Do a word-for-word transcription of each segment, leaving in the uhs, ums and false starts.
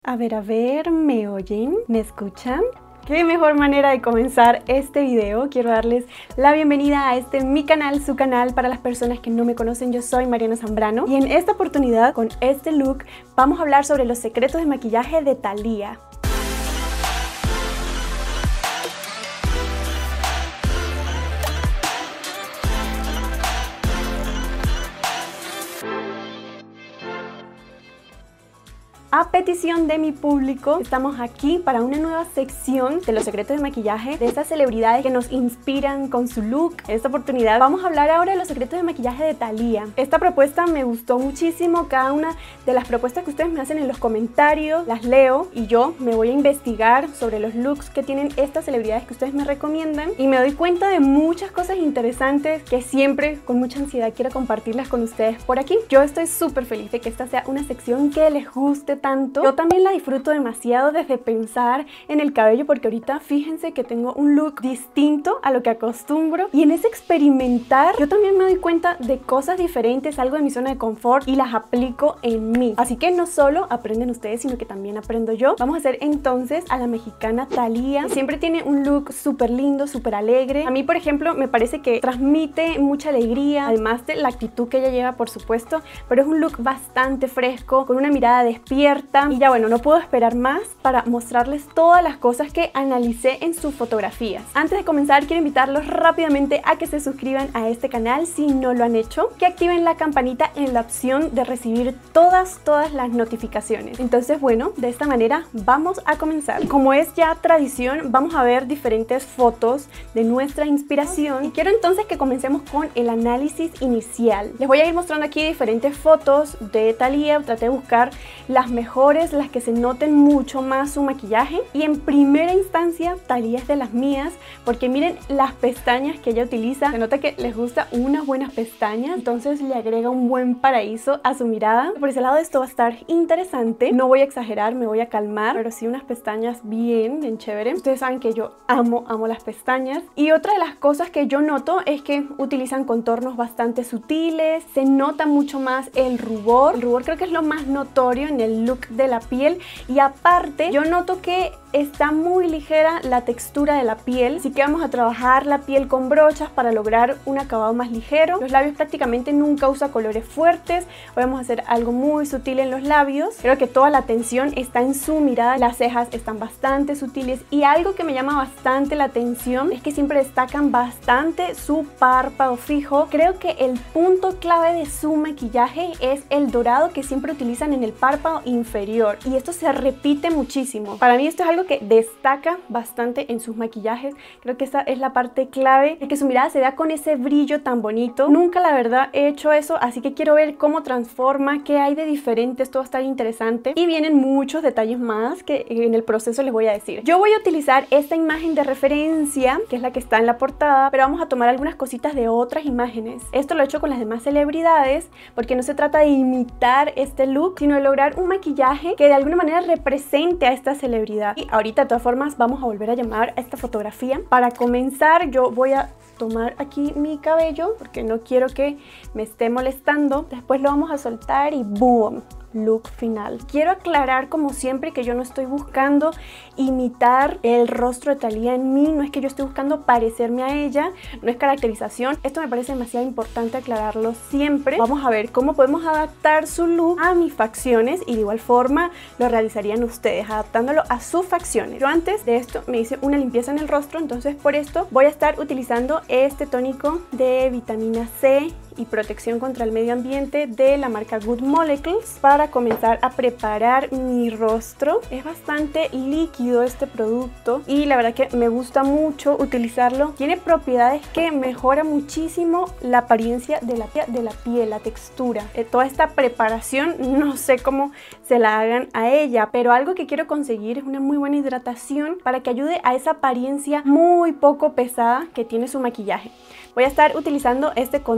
A ver, a ver, ¿me oyen? ¿Me escuchan? Qué mejor manera de comenzar este video. Quiero darles la bienvenida a este mi canal, su canal. Para las personas que no me conocen, yo soy Mariana Zambrano y en esta oportunidad, con este look, vamos a hablar sobre los secretos de maquillaje de Thalía. A petición de mi público, estamos aquí para una nueva sección de los secretos de maquillaje de estas celebridades que nos inspiran con su look. En esta oportunidad vamos a hablar ahora de los secretos de maquillaje de Thalía. Esta propuesta me gustó muchísimo. Cada una de las propuestas que ustedes me hacen en los comentarios las leo y yo me voy a investigar sobre los looks que tienen estas celebridades que ustedes me recomiendan y me doy cuenta de muchas cosas interesantes que siempre con mucha ansiedad quiero compartirlas con ustedes por aquí. Yo estoy súper feliz de que esta sea una sección que les guste tanto. Yo también la disfruto demasiado desde pensar en el cabello, porque ahorita fíjense que tengo un look distinto a lo que acostumbro y en ese experimentar yo también me doy cuenta de cosas diferentes, salgo de mi zona de confort y las aplico en mí. Así que no solo aprenden ustedes, sino que también aprendo yo. Vamos a hacer entonces a la mexicana Thalía. Siempre tiene un look súper lindo, súper alegre. A mí, por ejemplo, me parece que transmite mucha alegría, además de la actitud que ella lleva, por supuesto, pero es un look bastante fresco, con una mirada despierta. Y ya bueno, no puedo esperar más para mostrarles todas las cosas que analicé en sus fotografías. Antes de comenzar, quiero invitarlos rápidamente a que se suscriban a este canal si no lo han hecho, que activen la campanita en la opción de recibir todas, todas las notificaciones. Entonces bueno, de esta manera vamos a comenzar. Como es ya tradición, vamos a ver diferentes fotos de nuestra inspiración y quiero entonces que comencemos con el análisis inicial. Les voy a ir mostrando aquí diferentes fotos de Thalía. Traté de buscar las mejores, las que se noten mucho más su maquillaje, y en primera instancia Thalía es de las mías porque miren las pestañas que ella utiliza. Se nota que les gusta unas buenas pestañas, entonces le agrega un buen paraíso a su mirada. Por ese lado esto va a estar interesante, no voy a exagerar, me voy a calmar, pero sí unas pestañas bien, bien chévere. Ustedes saben que yo amo, amo las pestañas. Y otra de las cosas que yo noto es que utilizan contornos bastante sutiles, se nota mucho más el rubor. El rubor creo que es lo más notorio en el look de la piel, y aparte yo noto que está muy ligera la textura de la piel, así que vamos a trabajar la piel con brochas para lograr un acabado más ligero. Los labios prácticamente nunca usa colores fuertes, hoy vamos a hacer algo muy sutil en los labios. Creo que toda la atención está en su mirada, las cejas están bastante sutiles y algo que me llama bastante la atención es que siempre destacan bastante su párpado fijo. Creo que el punto clave de su maquillaje es el dorado que siempre utilizan en el párpado inferior, y esto se repite muchísimo. Para mí esto es algo que destaca bastante en sus maquillajes. Creo que esa es la parte clave, es que su mirada se vea con ese brillo tan bonito. Nunca la verdad he hecho eso, así que quiero ver cómo transforma, qué hay de diferente. Esto va a estar interesante y vienen muchos detalles más que en el proceso les voy a decir. Yo voy a utilizar esta imagen de referencia, que es la que está en la portada, pero vamos a tomar algunas cositas de otras imágenes. Esto lo he hecho con las demás celebridades porque no se trata de imitar este look, sino de lograr un maquillaje que de alguna manera represente a esta celebridad. Y ahorita de todas formas vamos a volver a llamar a esta fotografía. Para comenzar yo voy a tomar aquí mi cabello porque no quiero que me esté molestando. Después lo vamos a soltar y ¡boom! Look final. Quiero aclarar como siempre que yo no estoy buscando imitar el rostro de Thalía en mí, no es que yo esté buscando parecerme a ella, no es caracterización. Esto me parece demasiado importante aclararlo siempre. Vamos a ver cómo podemos adaptar su look a mis facciones y de igual forma lo realizarían ustedes, adaptándolo a sus facciones. Yo antes de esto me hice una limpieza en el rostro, entonces por esto voy a estar utilizando este tónico de vitamina C y protección contra el medio ambiente de la marca Good Molecules para comenzar a preparar mi rostro. Es bastante líquido este producto y la verdad que me gusta mucho utilizarlo. Tiene propiedades que mejoran muchísimo la apariencia de la, de la piel, la textura. Eh, toda esta preparación no sé cómo se la hagan a ella, pero algo que quiero conseguir es una muy buena hidratación para que ayude a esa apariencia muy poco pesada que tiene su maquillaje. Voy a estar utilizando este contorno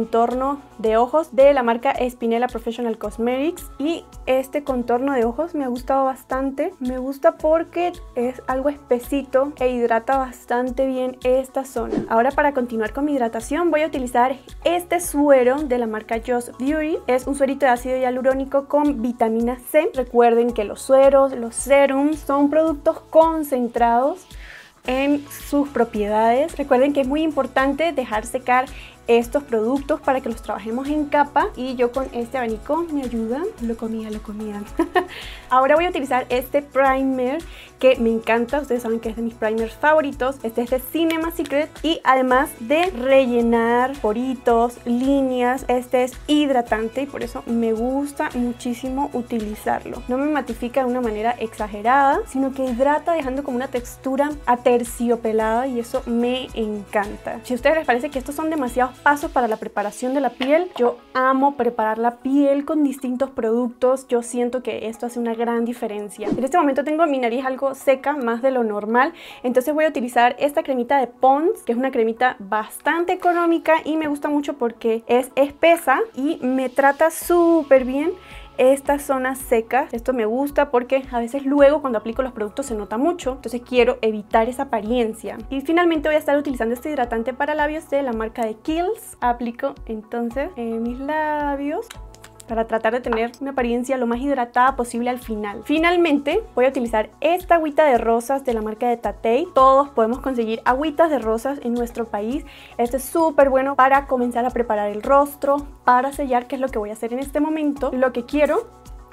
contorno de ojos de la marca Spinella Professional Cosmetics y este contorno de ojos me ha gustado bastante. Me gusta porque es algo espesito e hidrata bastante bien esta zona. Ahora, para continuar con mi hidratación, voy a utilizar este suero de la marca Just Beauty. Es un suerito de ácido hialurónico con vitamina C. Recuerden que los sueros, los serums son productos concentrados en sus propiedades. Recuerden que es muy importante dejar secar estos productos para que los trabajemos en capa, y yo con este abanico me ayuda. Lo comía, lo comía. Ahora voy a utilizar este primer que me encanta. Ustedes saben que es de mis primers favoritos. Este es de Cinema Secret y además de rellenar poritos, líneas, este es hidratante y por eso me gusta muchísimo utilizarlo. No me matifica de una manera exagerada, sino que hidrata dejando como una textura aterciopelada y eso me encanta. Si a ustedes les parece que estos son demasiados pasos para la preparación de la piel, yo amo preparar la piel con distintos productos. Yo siento que esto hace una gran diferencia. En este momento tengo mi nariz algo seca, más de lo normal, entonces voy a utilizar esta cremita de Pond's, que es una cremita bastante económica y me gusta mucho porque es espesa y me trata súper bien estas zonas secas. Esto me gusta porque a veces luego cuando aplico los productos se nota mucho, entonces quiero evitar esa apariencia. Y finalmente voy a estar utilizando este hidratante para labios de la marca de Kiehl's. Aplico entonces en mis labios para tratar de tener una apariencia lo más hidratada posible al final. Finalmente voy a utilizar esta agüita de rosas de la marca de Tatei. Todos podemos conseguir agüitas de rosas en nuestro país. Este es súper bueno para comenzar a preparar el rostro, para sellar, que es lo que voy a hacer en este momento. Lo que quiero...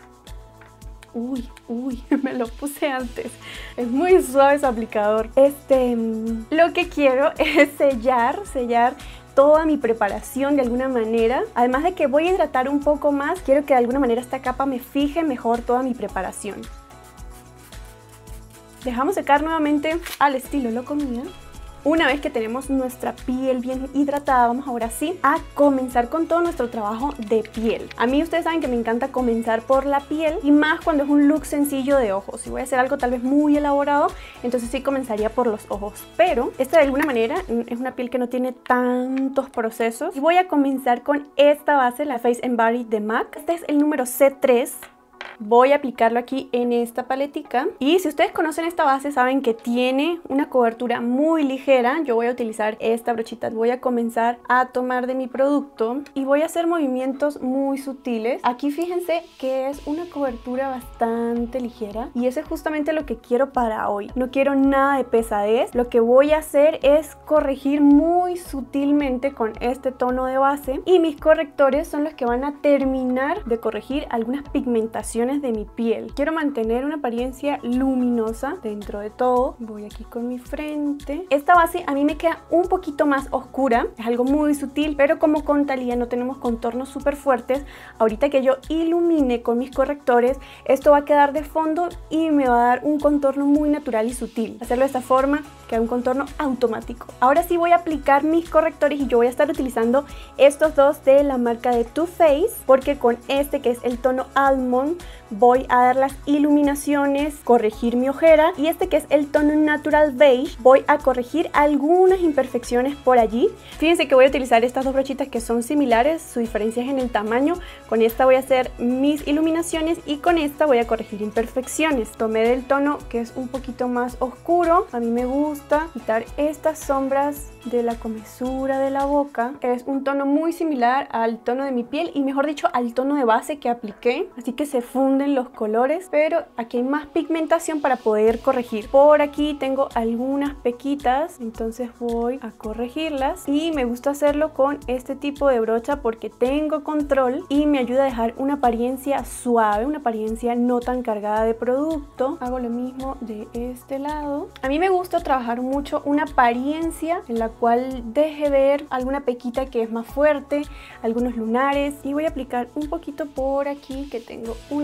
Uy, uy, me lo puse antes. Es muy suave ese aplicador. Este, lo que quiero es sellar, sellar toda mi preparación de alguna manera. Además de que voy a hidratar un poco más, quiero que de alguna manera esta capa me fije mejor toda mi preparación. Dejamos secar nuevamente al estilo Lo Comía. Una vez que tenemos nuestra piel bien hidratada, vamos ahora sí a comenzar con todo nuestro trabajo de piel. A mí ustedes saben que me encanta comenzar por la piel y más cuando es un look sencillo de ojos. Si voy a hacer algo tal vez muy elaborado, entonces sí comenzaría por los ojos. Pero esta de alguna manera es una piel que no tiene tantos procesos y voy a comenzar con esta base, la Face and Body de MAC. Este es el número C tres. Voy a aplicarlo aquí en esta paletica y si ustedes conocen esta base saben que tiene una cobertura muy ligera. Yo voy a utilizar esta brochita, voy a comenzar a tomar de mi producto y voy a hacer movimientos muy sutiles. Aquí fíjense que es una cobertura bastante ligera y eso es justamente lo que quiero para hoy. No quiero nada de pesadez. Lo que voy a hacer es corregir muy sutilmente con este tono de base y mis correctores son los que van a terminar de corregir algunas pigmentaciones de mi piel. Quiero mantener una apariencia luminosa dentro de todo. Voy aquí con mi frente. Esta base a mí me queda un poquito más oscura, es algo muy sutil, pero como con Thalía no tenemos contornos súper fuertes, ahorita que yo ilumine con mis correctores, esto va a quedar de fondo y me va a dar un contorno muy natural y sutil. Hacerlo de esta forma queda un contorno automático. Ahora sí voy a aplicar mis correctores y yo voy a estar utilizando estos dos de la marca de Too Faced, porque con este que es el tono Almond voy a dar las iluminaciones, corregir mi ojera, y este que es el tono Natural Beige voy a corregir algunas imperfecciones por allí. Fíjense que voy a utilizar estas dos brochitas que son similares, su diferencia es en el tamaño. Con esta voy a hacer mis iluminaciones y con esta voy a corregir imperfecciones. Tomé del tono que es un poquito más oscuro. A mí me gusta quitar estas sombras de la comesura de la boca. Es un tono muy similar al tono de mi piel y mejor dicho al tono de base que apliqué, así que se funden los colores, pero aquí hay más pigmentación para poder corregir. Por aquí tengo algunas pequitas, entonces voy a corregirlas y me gusta hacerlo con este tipo de brocha porque tengo control y me ayuda a dejar una apariencia suave, una apariencia no tan cargada de producto. Hago lo mismo de este lado. A mí me gusta trabajar mucho una apariencia en la cual deje ver alguna pequita que es más fuerte, algunos lunares, y voy a aplicar un poquito por aquí que tengo unas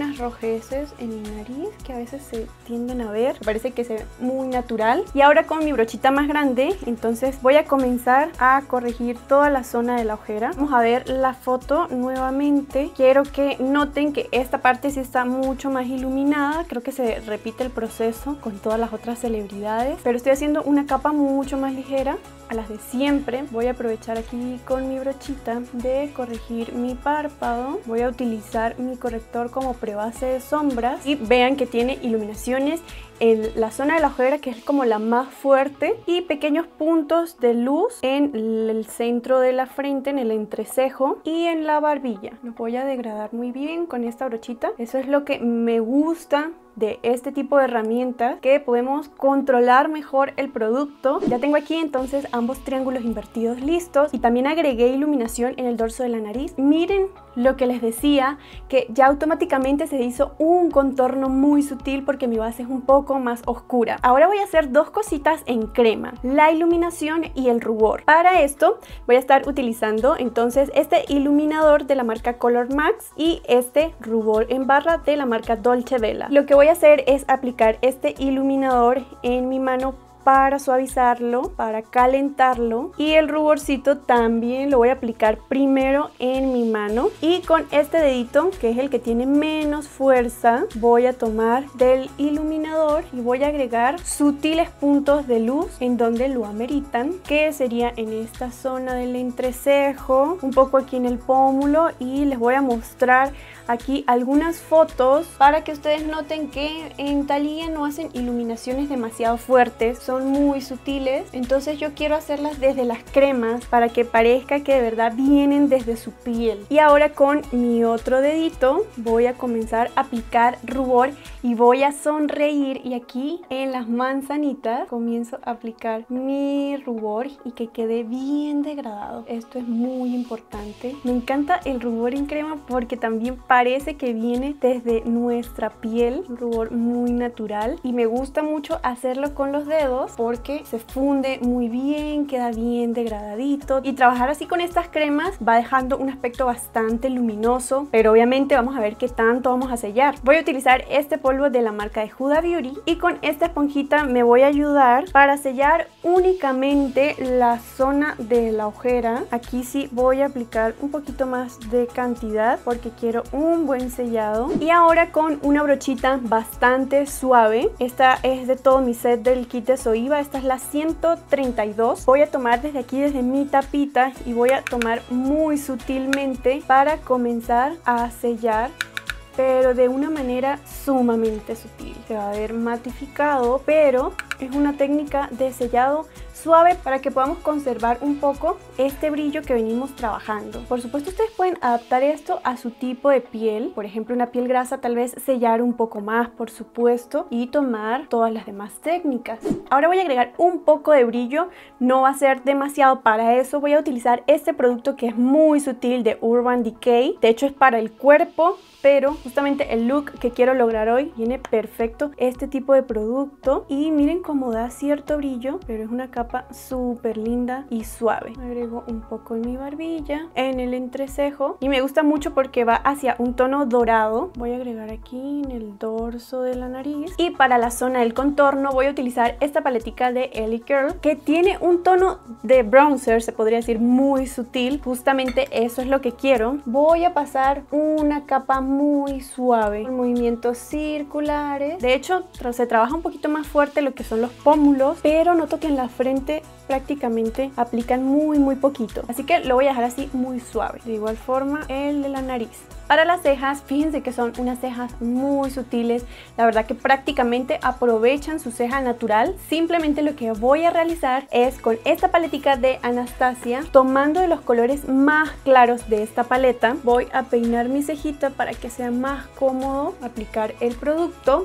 pequeñas rojeces en mi nariz que a veces se tienden a ver. Me parece que se ve muy natural. Y ahora con mi brochita más grande, entonces voy a comenzar a corregir toda la zona de la ojera. Vamos a ver la foto nuevamente. Quiero que noten que esta parte sí está mucho más iluminada. Creo que se repite el proceso con todas las otras celebridades, pero estoy haciendo una capa mucho más ligera a las de siempre. Voy a aprovechar aquí con mi brochita de corregir mi párpado. Voy a utilizar mi corrector como prebase de sombras y vean que tiene iluminaciones en la zona de la ojera, que es como la más fuerte, y pequeños puntos de luz en el centro de la frente, en el entrecejo y en la barbilla. Los voy a degradar muy bien con esta brochita. Eso es lo que me gusta de este tipo de herramientas, que podemos controlar mejor el producto. Ya tengo aquí entonces ambos triángulos invertidos listos y también agregué iluminación en el dorso de la nariz. Miren lo que les decía, que ya automáticamente se hizo un contorno muy sutil porque mi base es un poco más oscura. Ahora voy a hacer dos cositas en crema: la iluminación y el rubor. Para esto voy a estar utilizando entonces este iluminador de la marca Color Max y este rubor en barra de la marca Dolce Vela. Lo que voy a hacer es aplicar este iluminador en mi mano para suavizarlo, para calentarlo, y el ruborcito también lo voy a aplicar primero en mi mano, y con este dedito, que es el que tiene menos fuerza, voy a tomar del iluminador y voy a agregar sutiles puntos de luz en donde lo ameritan, que sería en esta zona del entrecejo, un poco aquí en el pómulo, y les voy a mostrar aquí algunas fotos para que ustedes noten que en Thalia no hacen iluminaciones demasiado fuertes, son muy sutiles. Entonces yo quiero hacerlas desde las cremas para que parezca que de verdad vienen desde su piel. Y ahora con mi otro dedito voy a comenzar a aplicar rubor y voy a sonreír, y aquí en las manzanitas comienzo a aplicar mi rubor y que quede bien degradado. Esto es muy importante. Me encanta el rubor en crema porque también parece que viene desde nuestra piel, un rubor muy natural, y me gusta mucho hacerlo con los dedos porque se funde muy bien, queda bien degradadito, y trabajar así con estas cremas va dejando un aspecto bastante luminoso, pero obviamente vamos a ver qué tanto vamos a sellar. Voy a utilizar este polvo de la marca de Huda Beauty y con esta esponjita me voy a ayudar para sellar únicamente la zona de la ojera. Aquí sí voy a aplicar un poquito más de cantidad porque quiero un buen sellado. Y ahora con una brochita bastante suave, esta es de todo mi set del kit de Zoeva, esta es la ciento treinta y dos, voy a tomar desde aquí, desde mi tapita, y voy a tomar muy sutilmente para comenzar a sellar, pero de una manera sumamente sutil. Se va a ver matificado, pero es una técnica de sellado suave para que podamos conservar un poco este brillo que venimos trabajando. Por supuesto, ustedes pueden adaptar esto a su tipo de piel. Por ejemplo, una piel grasa, tal vez sellar un poco más, por supuesto, y tomar todas las demás técnicas. Ahora voy a agregar un poco de brillo, no va a ser demasiado. Para eso voy a utilizar este producto que es muy sutil de Urban Decay. De hecho, es para el cuerpo, pero justamente el look que quiero lograr hoy viene perfecto este tipo de producto. Y miren cómo da cierto brillo, pero es una capa súper linda y suave. Agrego un poco en mi barbilla, en el entrecejo, y me gusta mucho porque va hacia un tono dorado. Voy a agregar aquí en el dorso de la nariz, y para la zona del contorno voy a utilizar esta paletica de Ellie Curl que tiene un tono de bronzer, se podría decir muy sutil. Justamente eso es lo que quiero. Voy a pasar una capa muy suave con movimientos circulares. De hecho, se trabaja un poquito más fuerte lo que son los pómulos, pero noto que en la frente prácticamente aplican muy muy poquito, así que lo voy a dejar así muy suave. De igual forma el de la nariz. Para las cejas, fíjense que son unas cejas muy sutiles, la verdad que prácticamente aprovechan su ceja natural. Simplemente lo que voy a realizar es con esta paletica de Anastasia, tomando de los colores más claros de esta paleta, voy a peinar mi cejita para que sea más cómodo aplicar el producto.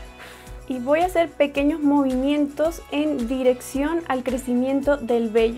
Y voy a hacer pequeños movimientos en dirección al crecimiento del vello.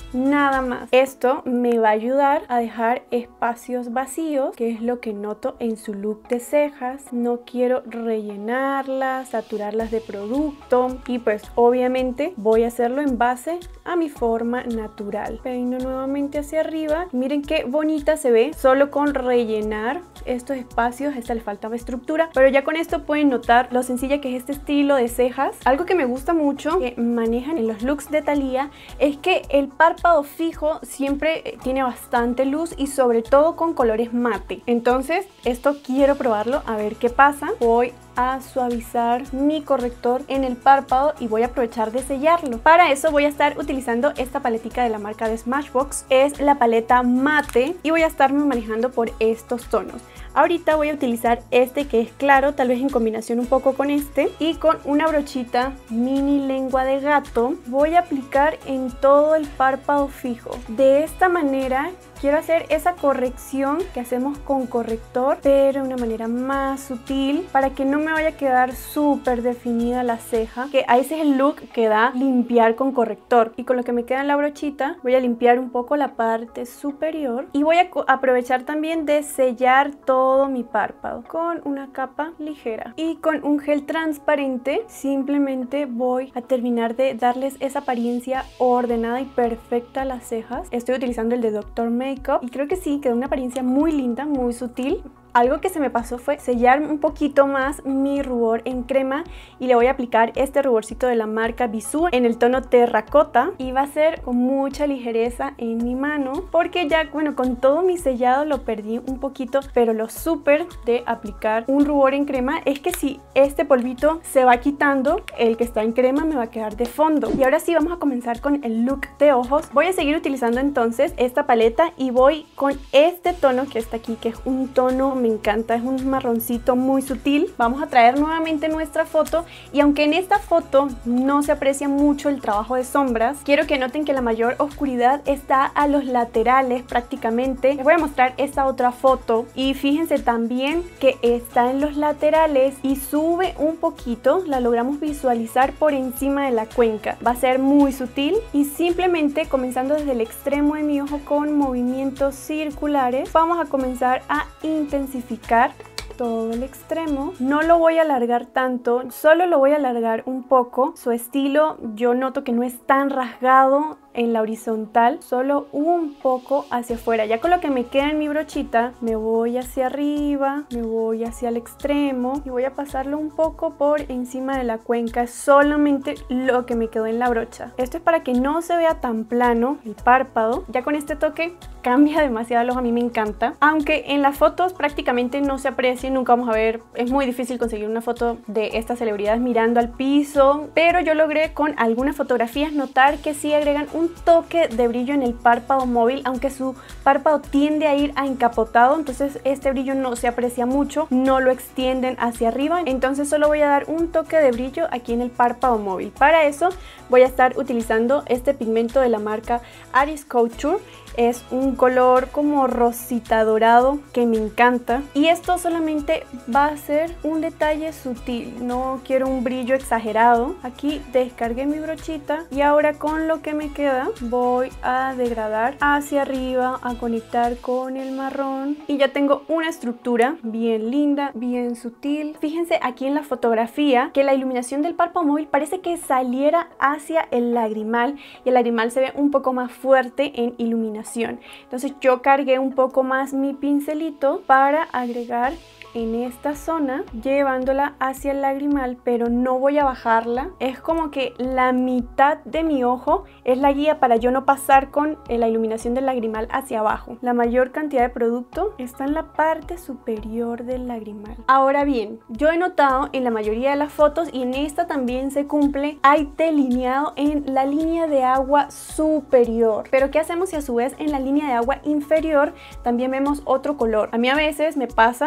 nada más. Esto me va a ayudar a dejar espacios vacíos, que es lo que noto en su look de cejas. No quiero rellenarlas, saturarlas de producto y pues obviamente voy a hacerlo en base a mi forma natural. Peino nuevamente hacia arriba. Miren qué bonita se ve solo con rellenar estos espacios. Esta le faltaba estructura, pero ya con esto pueden notar lo sencilla que es este estilo de cejas. Algo que me gusta mucho que manejan en los looks de Thalía es que el párpado fijo siempre tiene bastante luz y sobre todo con colores mate. Entonces esto quiero probarlo a ver qué pasa. Voy a suavizar mi corrector en el párpado y voy a aprovechar de sellarlo. Para eso voy a estar utilizando esta paletica de la marca de Smashbox. Es la paleta mate y voy a estarme manejando por estos tonos. Ahorita voy a utilizar este que es claro, tal vez en combinación un poco con este, y con una brochita mini lengua de gato voy a aplicar en todo el párpado fijo. De esta manera quiero hacer esa corrección que hacemos con corrector, pero de una manera más sutil para que no me vaya a quedar súper definida la ceja, que a ese es el look que da limpiar con corrector. Y con lo que me queda en la brochita voy a limpiar un poco la parte superior y voy a aprovechar también de sellar todo todo mi párpado con una capa ligera y con un gel transparente. Simplemente voy a terminar de darles esa apariencia ordenada y perfecta a las cejas. Estoy utilizando el de Doctor Makeup y creo que sí, quedó una apariencia muy linda, muy sutil. Algo que se me pasó fue sellar un poquito más mi rubor en crema y le voy a aplicar este ruborcito de la marca Bisú en el tono terracota y va a ser con mucha ligereza en mi mano porque ya, bueno, con todo mi sellado lo perdí un poquito, pero lo súper de aplicar un rubor en crema es que si este polvito se va quitando, el que está en crema me va a quedar de fondo. Y ahora sí vamos a comenzar con el look de ojos. Voy a seguir utilizando entonces esta paleta y voy con este tono que está aquí, que es un tono, me encanta, es un marroncito muy sutil. Vamos a traer nuevamente nuestra foto y aunque en esta foto no se aprecia mucho el trabajo de sombras, quiero que noten que la mayor oscuridad está a los laterales prácticamente. Les voy a mostrar esta otra foto y fíjense también que está en los laterales y sube un poquito, la logramos visualizar por encima de la cuenca. Va a ser muy sutil y simplemente comenzando desde el extremo de mi ojo con movimientos circulares vamos a comenzar a intensificar todo el extremo. No lo voy a alargar tanto, solo lo voy a alargar un poco. Su estilo yo noto que no es tan rasgado en la horizontal, solo un poco hacia afuera. Ya con lo que me queda en mi brochita me voy hacia arriba, me voy hacia el extremo y voy a pasarlo un poco por encima de la cuenca. Es solamente lo que me quedó en la brocha. Esto es para que no se vea tan plano el párpado. Ya con este toque cambia demasiado el ojo, a mí me encanta. Aunque en las fotos prácticamente no se aprecia, nunca vamos a ver, es muy difícil conseguir una foto de estas celebridades mirando al piso, pero yo logré con algunas fotografías notar que sí agregan un toque de brillo en el párpado móvil, aunque su párpado tiende a ir a encapotado, entonces este brillo no se aprecia mucho, no lo extienden hacia arriba, entonces solo voy a dar un toque de brillo aquí en el párpado móvil. Para eso voy a estar utilizando este pigmento de la marca Aris Couture. Es un color como rosita dorado que me encanta y esto solamente va a ser un detalle sutil, no quiero un brillo exagerado. Aquí descargué mi brochita y ahora con lo que me queda voy a degradar hacia arriba, a conectar con el marrón y ya tengo una estructura bien linda, bien sutil. Fíjense aquí en la fotografía que la iluminación del párpado móvil parece que saliera hacia el lagrimal y el lagrimal se ve un poco más fuerte en iluminación. Entonces yo cargué un poco más mi pincelito para agregar en esta zona, llevándola hacia el lagrimal, pero no voy a bajarla. Es como que la mitad de mi ojo es la guía para yo no pasar con la iluminación del lagrimal hacia abajo. La mayor cantidad de producto está en la parte superior del lagrimal. Ahora bien, yo he notado en la mayoría de las fotos y en esta también se cumple, hay delineado en la línea de agua superior. Pero ¿qué hacemos si a su vez en la línea de agua inferior también vemos otro color? A mí a veces me pasa y creo que a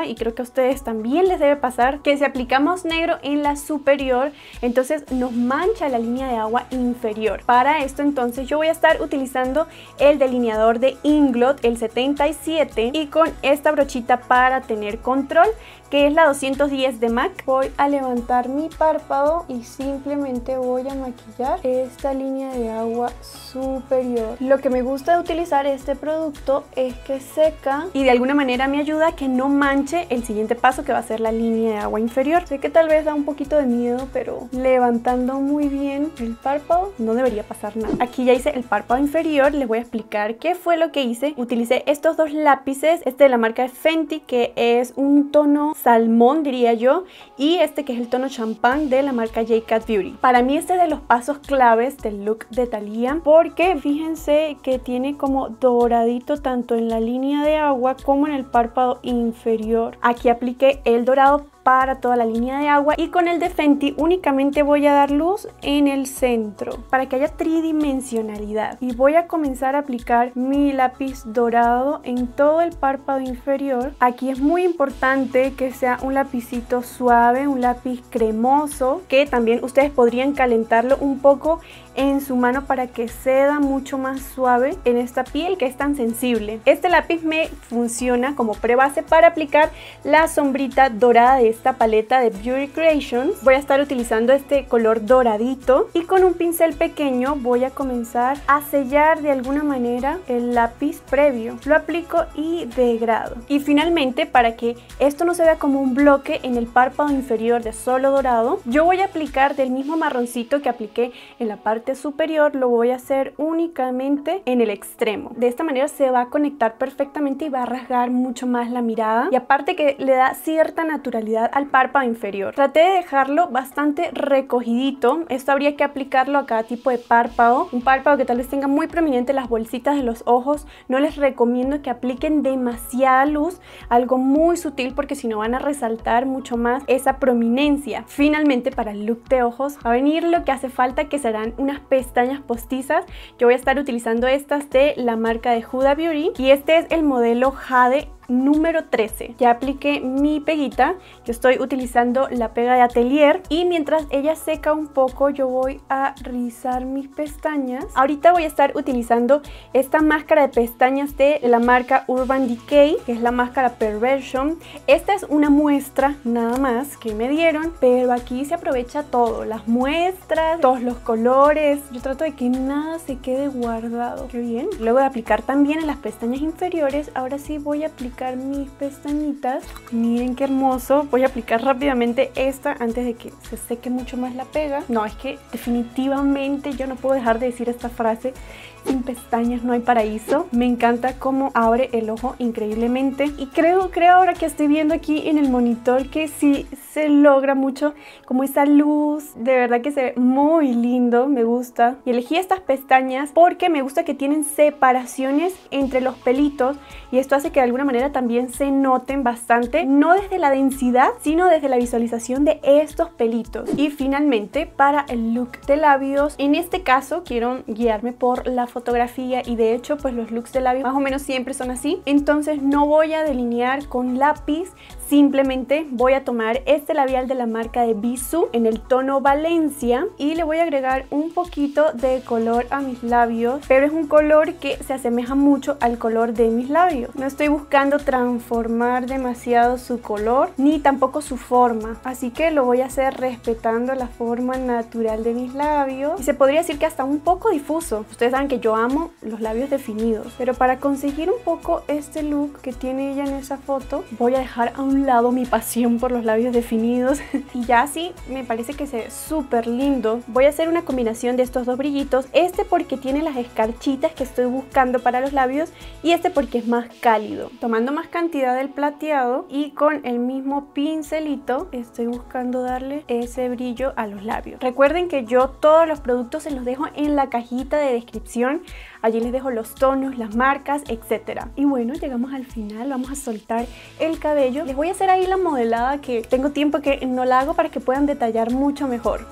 ustedes también les debe pasar que si aplicamos negro en la superior, entonces nos mancha la línea de agua inferior. Para esto entonces yo voy a estar utilizando el delineador de Inglot, el setenta y siete, y con esta brochita para tener control, que es la doscientos diez de MAC. Voy a levantar mi párpado y simplemente voy a maquillar esta línea de agua superior. Lo que me gusta de utilizar este producto es que seca y de alguna manera me ayuda a que no manche el siguiente paso, que va a ser la línea de agua inferior. Sé que tal vez da un poquito de miedo, pero levantando muy bien el párpado no debería pasar nada. Aquí ya hice el párpado inferior, les voy a explicar qué fue lo que hice. Utilicé estos dos lápices, este de la marca de Fenty, que es un tono salmón diría yo, y este que es el tono champán de la marca J Cat Beauty. Para mí este es de los pasos claves del look de Thalía, porque fíjense que tiene como doradito tanto en la línea de agua como en el párpado inferior. Aquí apliqué el dorado para toda la línea de agua y con el de Fenty únicamente voy a dar luz en el centro para que haya tridimensionalidad, y voy a comenzar a aplicar mi lápiz dorado en todo el párpado inferior. Aquí es muy importante que sea un lapicito suave, un lápiz cremoso, que también ustedes podrían calentarlo un poco en su mano para que ceda mucho más suave en esta piel que es tan sensible. Este lápiz me funciona como prebase para aplicar la sombrita dorada de esta paleta de Beauty Creations. Voy a estar utilizando este color doradito y con un pincel pequeño voy a comenzar a sellar de alguna manera el lápiz previo. Lo aplico y degrado. Y finalmente, para que esto no se vea como un bloque en el párpado inferior de solo dorado, yo voy a aplicar del mismo marroncito que apliqué en la parte superior, lo voy a hacer únicamente en el extremo. De esta manera se va a conectar perfectamente y va a rasgar mucho más la mirada, y aparte que le da cierta naturalidad al párpado inferior. Traté de dejarlo bastante recogidito. Esto habría que aplicarlo a cada tipo de párpado. Un párpado que tal vez tenga muy prominente las bolsitas de los ojos, no les recomiendo que apliquen demasiada luz, algo muy sutil, porque si no van a resaltar mucho más esa prominencia. Finalmente, para el look de ojos va a venir lo que hace falta, que serán unas pestañas postizas. Yo voy a estar utilizando estas de la marca de Huda Beauty y este es el modelo Jade número trece. Ya apliqué mi peguita, yo estoy utilizando la pega de Atelier, y mientras ella seca un poco yo voy a rizar mis pestañas. Ahorita voy a estar utilizando esta máscara de pestañas de la marca Urban Decay, que es la máscara Perversion. Esta es una muestra nada más que me dieron, pero aquí se aprovecha todo, las muestras, todos los colores. Yo trato de que nada se quede guardado. Qué bien. Luego de aplicar también en las pestañas inferiores, ahora sí voy a aplicar mis pestañitas. Miren qué hermoso. Voy a aplicar rápidamente esta antes de que se seque mucho más la pega. No, es que definitivamente yo no puedo dejar de decir esta frase: sin pestañas no hay paraíso. Me encanta cómo abre el ojo increíblemente, y creo, creo ahora que estoy viendo aquí en el monitor que sí se logra mucho como esa luz. De verdad que se ve muy lindo, me gusta. Y elegí estas pestañas porque me gusta que tienen separaciones entre los pelitos, y esto hace que de alguna manera también se noten bastante, no desde la densidad, sino desde la visualización de estos pelitos. Y finalmente, para el look de labios, en este caso quiero guiarme por la fotografía, y de hecho pues los looks de labios más o menos siempre son así. Entonces no voy a delinear con lápiz, simplemente voy a tomar este labial de la marca de Bisú en el tono Valencia y le voy a agregar un poquito de color a mis labios, pero es un color que se asemeja mucho al color de mis labios. No estoy buscando transformar demasiado su color ni tampoco su forma, así que lo voy a hacer respetando la forma natural de mis labios, y se podría decir que hasta un poco difuso. Ustedes saben que yo amo los labios definidos, pero para conseguir un poco este look que tiene ella en esa foto, voy a dejar a un lado mi pasión por los labios definidos y ya así me parece que se ve súper lindo. Voy a hacer una combinación de estos dos brillitos, este porque tiene las escarchitas que estoy buscando para los labios y este porque es más cálido. Tomando más cantidad del plateado y con el mismo pincelito estoy buscando darle ese brillo a los labios. Recuerden que yo todos los productos se los dejo en la cajita de descripción. Allí les dejo los tonos, las marcas, etcétera. Y bueno, llegamos al final, vamos a soltar el cabello. Les voy a hacer ahí la modelada que tengo tiempo que no la hago para que puedan detallar mucho mejor.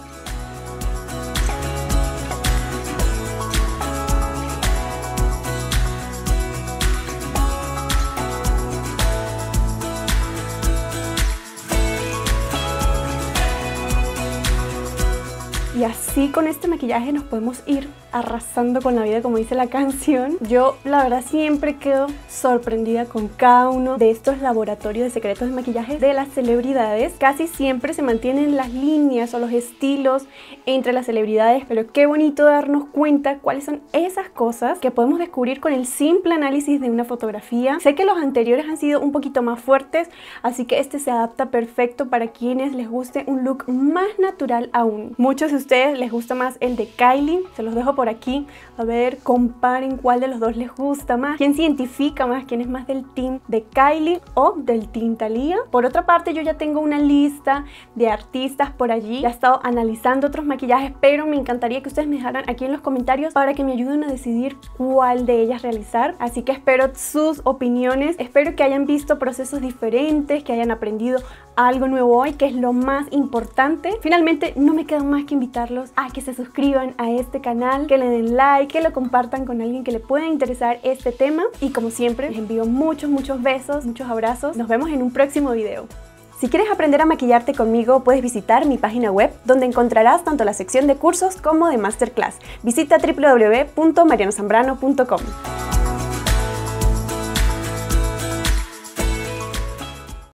y así con este maquillaje nos podemos ir arrasando con la vida, como dice la canción. Yo la verdad siempre quedo sorprendida con cada uno de estos laboratorios de secretos de maquillaje de las celebridades. Casi siempre se mantienen las líneas o los estilos entre las celebridades, pero qué bonito darnos cuenta cuáles son esas cosas que podemos descubrir con el simple análisis de una fotografía. Sé que los anteriores han sido un poquito más fuertes, así que este se adapta perfecto para quienes les guste un look más natural aún. Muchos de ustedes les gusta más el de Kylie, se los dejo por aquí. A ver, comparen cuál de los dos les gusta más, quién se identifica más, quién es más del team de Kylie o del team Thalía. Por otra parte, yo ya tengo una lista de artistas por allí, ya he estado analizando otros maquillajes, pero me encantaría que ustedes me dejaran aquí en los comentarios para que me ayuden a decidir cuál de ellas realizar. Así que espero sus opiniones, espero que hayan visto procesos diferentes, que hayan aprendido algo nuevo hoy, que es lo más importante. Finalmente, no me queda más que invitarlos a que se suscriban a este canal, que le den like, que lo compartan con alguien que le pueda interesar este tema. Y como siempre, les envío muchos, muchos besos, muchos abrazos. Nos vemos en un próximo video. Si quieres aprender a maquillarte conmigo, puedes visitar mi página web, donde encontrarás tanto la sección de cursos como de masterclass. Visita w w w punto mariano zambrano punto com.